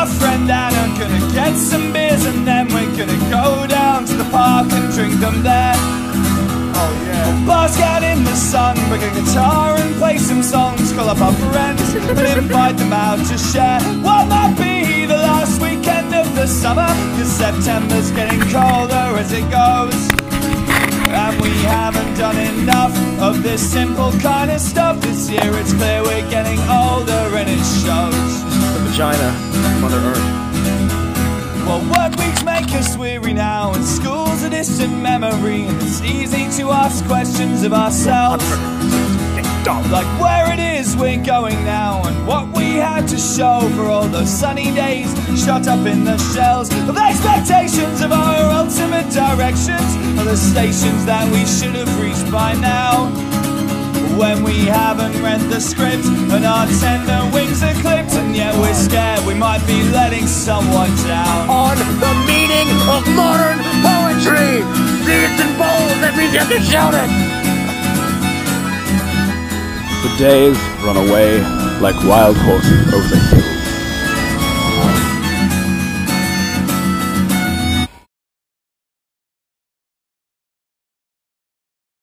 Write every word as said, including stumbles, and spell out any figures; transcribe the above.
friend and I'm gonna get some beers, and then we're gonna go down to the park and drink them there. Oh yeah. Bask out in the sun, bring a guitar and play some songs, call up our friends and invite them out to share what might be the last weekend of the summer, cause September's getting colder as it goes. And we haven't done enough of this simple kind of stuff this year. It's clear we're getting older and it shows. The vagina, Mother Earth. Well, work weeks make us weary now, and school's a distant memory, and it's easy to ask questions of ourselves, like where it is we're going now, and what we had to show for all those sunny days shut up in the shells of the expectations of our ultimate directions, or the stations that we should have reached by now. When we haven't read the script and our tender wings are clipped, and yet we're scared we might be letting someone down. On the meaning of modern poetry, see it's in bold, that means you have to shout it. The days run away like wild horses over the hills.